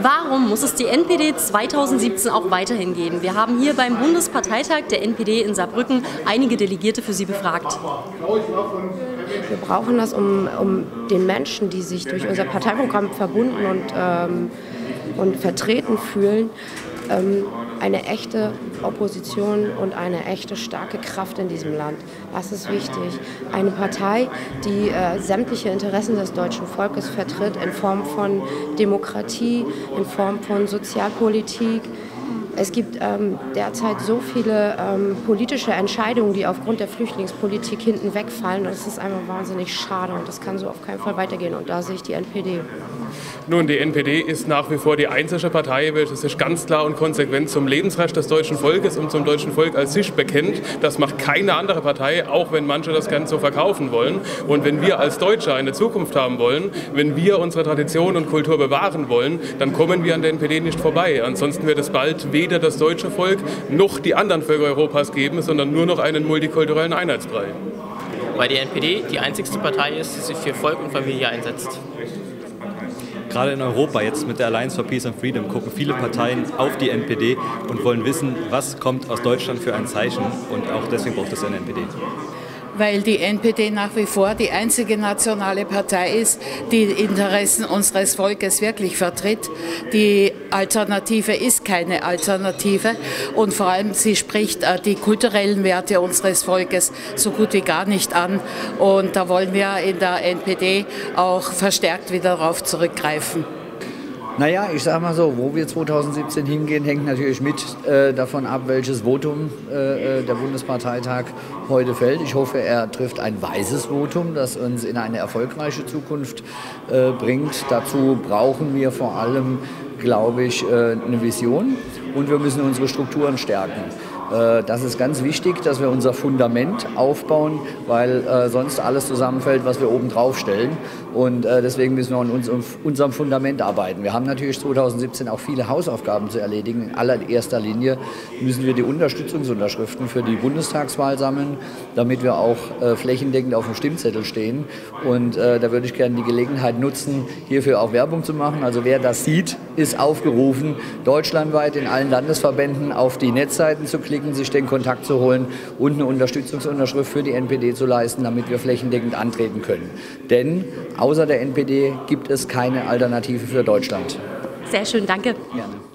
Warum muss es die NPD 2017 auch weiterhin geben? Wir haben hier beim Bundesparteitag der NPD in Saarbrücken einige Delegierte für Sie befragt. Wir brauchen das, um den Menschen, die sich durch unser Parteiprogramm verbunden und vertreten fühlen, eine echte Opposition und eine echte starke Kraft in diesem Land. Das ist wichtig. Eine Partei, die sämtliche Interessen des deutschen Volkes vertritt in Form von Demokratie, in Form von Sozialpolitik. Es gibt derzeit so viele politische Entscheidungen, die aufgrund der Flüchtlingspolitik hinten wegfallen. Das ist einfach wahnsinnig schade und das kann so auf keinen Fall weitergehen. Und da sehe ich die NPD. Nun, die NPD ist nach wie vor die einzige Partei, welche sich ganz klar und konsequent zum Lebensrecht des deutschen Volkes und zum deutschen Volk als sich bekennt. Das macht keine andere Partei, auch wenn manche das gerne so verkaufen wollen. Und wenn wir als Deutsche eine Zukunft haben wollen, wenn wir unsere Tradition und Kultur bewahren wollen, dann kommen wir an der NPD nicht vorbei. Ansonsten wird es bald weder das deutsche Volk noch die anderen Völker Europas geben, sondern nur noch einen multikulturellen Einheitsbrei. Weil die NPD die einzigste Partei ist, die sich für Volk und Familie einsetzt. Gerade in Europa, jetzt mit der Alliance for Peace and Freedom, gucken viele Parteien auf die NPD und wollen wissen, was kommt aus Deutschland für ein Zeichen. Und auch deswegen braucht es eine NPD. Weil die NPD nach wie vor die einzige nationale Partei ist, die Interessen unseres Volkes wirklich vertritt. Die Alternative ist keine Alternative und vor allem sie spricht die kulturellen Werte unseres Volkes so gut wie gar nicht an. Und da wollen wir in der NPD auch verstärkt wieder darauf zurückgreifen. Naja, ich sage mal so, wo wir 2017 hingehen, hängt natürlich mit davon ab, welches Votum der Bundesparteitag heute fällt. Ich hoffe, er trifft ein weises Votum, das uns in eine erfolgreiche Zukunft bringt. Dazu brauchen wir vor allem, glaube ich, eine Vision und wir müssen unsere Strukturen stärken. Das ist ganz wichtig, dass wir unser Fundament aufbauen, weil sonst alles zusammenfällt, was wir oben drauf stellen. Und deswegen müssen wir an unserem Fundament arbeiten. Wir haben natürlich 2017 auch viele Hausaufgaben zu erledigen. In allererster Linie müssen wir die Unterstützungsunterschriften für die Bundestagswahl sammeln, damit wir auch flächendeckend auf dem Stimmzettel stehen. Und da würde ich gerne die Gelegenheit nutzen, hierfür auch Werbung zu machen. Also wer das sieht, ist aufgerufen, deutschlandweit in allen Landesverbänden auf die Netzseiten zu klicken, sich den Kontakt zu holen und eine Unterstützungsunterschrift für die NPD zu leisten, damit wir flächendeckend antreten können. Denn außer der NPD gibt es keine Alternative für Deutschland. Sehr schön, danke. Gerne.